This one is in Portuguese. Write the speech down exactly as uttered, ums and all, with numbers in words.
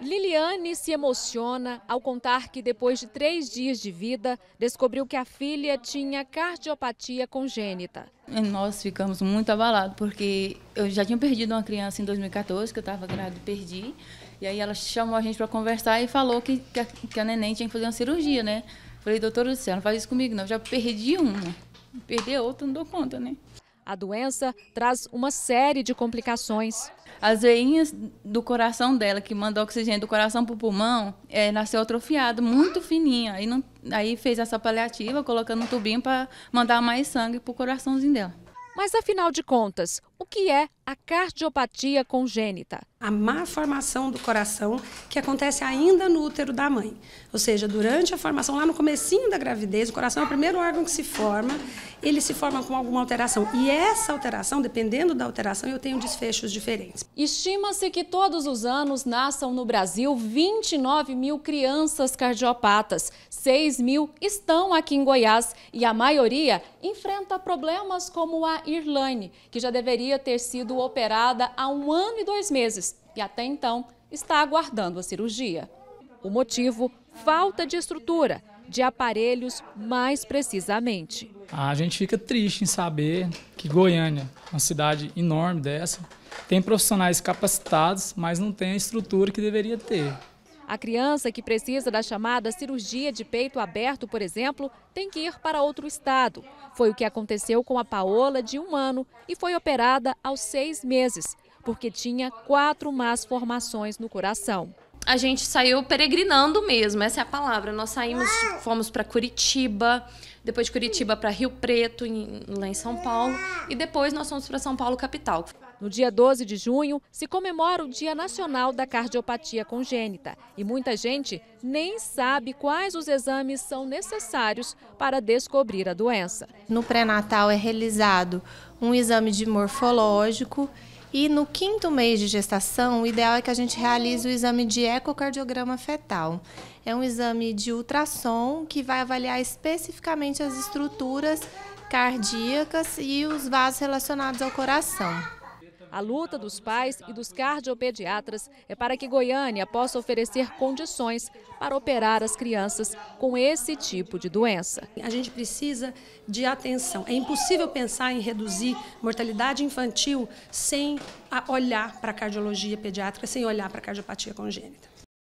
Liliane se emociona ao contar que depois de três dias de vida, descobriu que a filha tinha cardiopatia congênita. Nós ficamos muito abalados, porque eu já tinha perdido uma criança em dois mil e quatorze, que eu estava grávida e perdi. E aí ela chamou a gente para conversar e falou que, que, a, que a neném tinha que fazer uma cirurgia, né? Falei, doutora do céu, não faz isso comigo não, eu já perdi uma. Perder outra não dou conta, né? A doença traz uma série de complicações. As veinhas do coração dela, que manda oxigênio do coração para o pulmão, é, nasceu atrofiada, muito fininha. Aí, não, aí fez essa paliativa, colocando um tubinho para mandar mais sangue para o coraçãozinho dela. Mas, afinal de contas, o que é a cardiopatia congênita? A má formação do coração que acontece ainda no útero da mãe. Ou seja, durante a formação, lá no comecinho da gravidez, o coração é o primeiro órgão que se forma, ele se forma com alguma alteração. E essa alteração, dependendo da alteração, eu tenho desfechos diferentes. Estima-se que todos os anos nasçam no Brasil vinte e nove mil crianças cardiopatas. seis mil estão aqui em Goiás e a maioria enfrenta problemas como a Irlane, que já deveria ter sido operada há um ano e dois meses e até então está aguardando a cirurgia. O motivo? Falta de estrutura, de aparelhos mais precisamente. A gente fica triste em saber que Goiânia, uma cidade enorme dessa, tem profissionais capacitados, mas não tem a estrutura que deveria ter. A criança que precisa da chamada cirurgia de peito aberto, por exemplo, tem que ir para outro estado. Foi o que aconteceu com a Paola, de um ano, e foi operada aos seis meses, porque tinha quatro más formações no coração. A gente saiu peregrinando mesmo, essa é a palavra. Nós saímos, fomos para Curitiba, depois de Curitiba para Rio Preto, em, lá em São Paulo, e depois nós fomos para São Paulo, capital. No dia doze de junho, se comemora o Dia Nacional da Cardiopatia Congênita. E muita gente nem sabe quais os exames são necessários para descobrir a doença. No pré-natal é realizado um exame de morfológico e no quinto mês de gestação, o ideal é que a gente realize o exame de ecocardiograma fetal. É um exame de ultrassom que vai avaliar especificamente as estruturas cardíacas e os vasos relacionados ao coração. A luta dos pais e dos cardiopediatras é para que Goiânia possa oferecer condições para operar as crianças com esse tipo de doença. A gente precisa de atenção. É impossível pensar em reduzir mortalidade infantil sem olhar para a cardiologia pediátrica, sem olhar para a cardiopatia congênita.